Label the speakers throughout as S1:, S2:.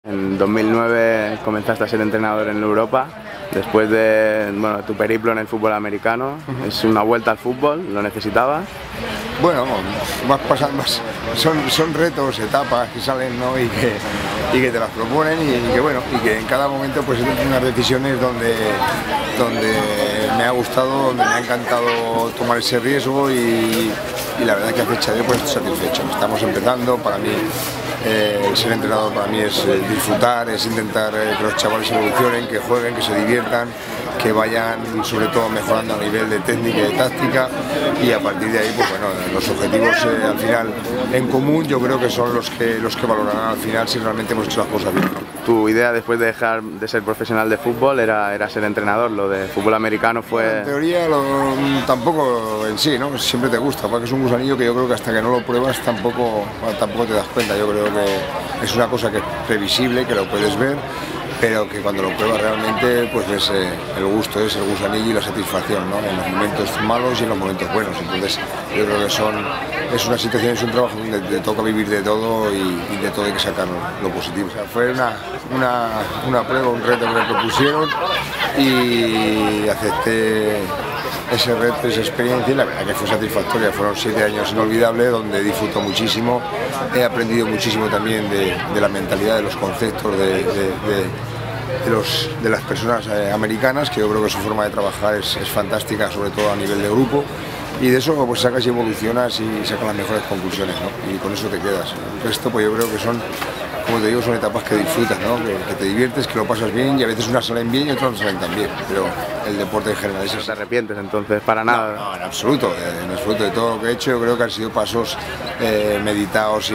S1: En 2009 comenzaste a ser entrenador en Europa, después de tu periplo en el fútbol americano. ¿Es una vuelta al fútbol? ¿Lo necesitabas?
S2: Bueno, son retos, etapas que salen, ¿no? y que te las proponen y que en cada momento pues he tenido unas decisiones donde me ha gustado, donde me ha encantado tomar ese riesgo y la verdad es que a fecha de hoy pues estoy satisfecho. Estamos empezando, para mí ser entrenador para mí es disfrutar, es intentar que los chavales evolucionen, que jueguen, que se diviertan, que vayan sobre todo mejorando a nivel de técnica y de táctica, y a partir de ahí pues bueno, los objetivos al final en común yo creo que son los que valorarán al final si realmente hemos hecho las cosas bien, ¿no?
S1: Tu idea después de dejar de ser profesional de fútbol era ser entrenador, lo de fútbol americano fue...
S2: En teoría tampoco en sí, ¿no? Siempre te gusta, porque es un gusanillo que yo creo que hasta que no lo pruebas tampoco te das cuenta. Yo creo que es una cosa que es previsible, que lo puedes ver, pero que cuando lo pruebas realmente pues ves el gusto, es el gusanillo y la satisfacción, ¿no? En los momentos malos y en los momentos buenos. Entonces yo creo que es una situación, es un trabajo donde te toca vivir de todo y de todo hay que sacar lo positivo. O sea, fue una prueba, un reto que me propusieron y acepté ese reto, esa experiencia, y la verdad que fue satisfactoria. Fueron 7 años inolvidables donde disfruto muchísimo, he aprendido muchísimo también de la mentalidad, de los conceptos de las personas americanas, que yo creo que su forma de trabajar es fantástica, sobre todo a nivel de grupo, y de eso pues sacas y evolucionas y sacas las mejores conclusiones, ¿no? Y con eso te quedas. El resto pues yo creo que son, como te digo, son etapas que disfrutas, ¿no? Que te diviertes, que lo pasas bien, y a veces unas salen bien y otras no salen tan bien, pero el deporte en general es así.
S1: ¿No te arrepientes entonces para nada?
S2: No, en absoluto de todo lo que he hecho. Yo creo que han sido pasos meditados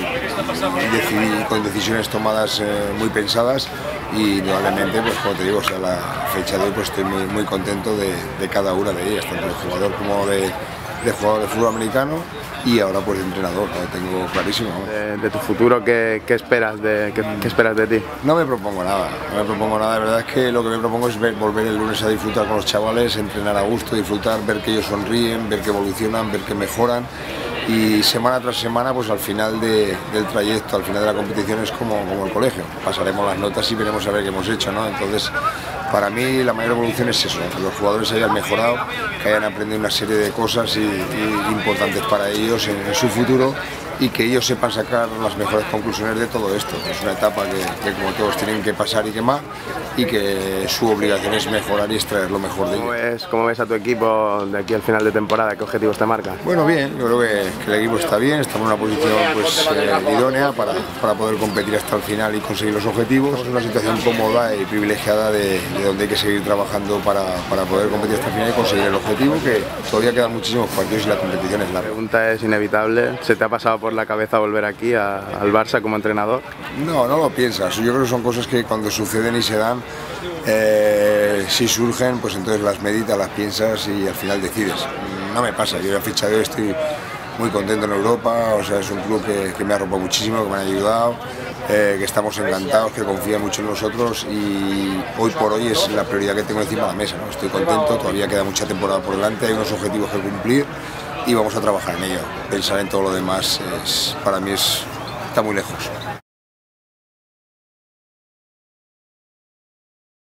S2: y con decisiones tomadas muy pensadas, y indudablemente, pues como te digo, o sea, la fecha de hoy pues estoy muy contento de cada una de ellas, tanto de jugador como de jugador de fútbol americano, y ahora pues de entrenador, lo tengo clarísimo.
S1: De tu futuro, ¿qué esperas qué esperas de ti?
S2: No me propongo nada, la verdad es que lo que me propongo es volver el lunes a disfrutar con los chavales, entrenar a gusto, disfrutar, ver que ellos sonríen, ver que evolucionan, ver que mejoran, y semana tras semana pues al final del trayecto, al final de la competición es como el colegio, pasaremos las notas y veremos a ver qué hemos hecho, ¿no? Entonces para mí la mayor evolución es eso, que los jugadores hayan mejorado, que hayan aprendido una serie de cosas importantes para ellos en su futuro, y que ellos sepan sacar las mejores conclusiones de todo esto. Es una etapa que como todos tienen que pasar y quemar, y que su obligación es mejorar y extraer lo mejor de ellos.
S1: ¿Cómo ves a tu equipo de aquí al final de temporada? ¿Qué objetivos te marcan?
S2: Bueno, bien, yo creo que el equipo está bien, estamos en una posición pues, idónea para poder competir hasta el final y conseguir los objetivos. Es una situación cómoda y privilegiada de donde hay que seguir trabajando para poder competir hasta el final y conseguir el objetivo, que todavía quedan muchísimos partidos y la competición es larga.
S1: La pregunta es inevitable, ¿se te ha pasado por la cabeza volver aquí al Barça como entrenador?
S2: No lo piensas. Yo creo que son cosas que cuando suceden y se dan, si surgen, pues entonces las meditas, las piensas y al final decides. No me pasa, yo a fecha de hoy estoy muy contento en Europa, o sea, es un club que me ha arropado muchísimo, que me ha ayudado, que estamos encantados, que confía mucho en nosotros, y hoy por hoy es la prioridad que tengo encima de la mesa, ¿no? Estoy contento, todavía queda mucha temporada por delante, hay unos objetivos que cumplir y vamos a trabajar en ello. Pensar en todo lo demás para mí está muy lejos.